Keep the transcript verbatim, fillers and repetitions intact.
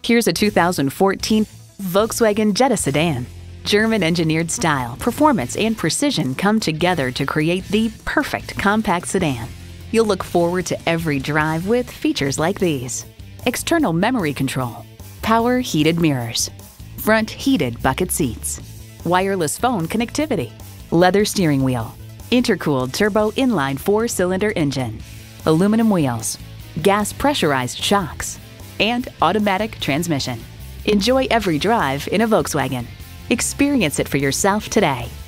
Here's a two thousand fourteen Volkswagen Jetta sedan. German-engineered style, performance, and precision come together to create the perfect compact sedan. You'll look forward to every drive with features like these: external memory control, power heated mirrors, front heated bucket seats, wireless phone connectivity, leather steering wheel, intercooled turbo inline four-cylinder engine, aluminum wheels, gas pressurized shocks, and automatic transmission. Enjoy every drive in a Volkswagen. Experience it for yourself today.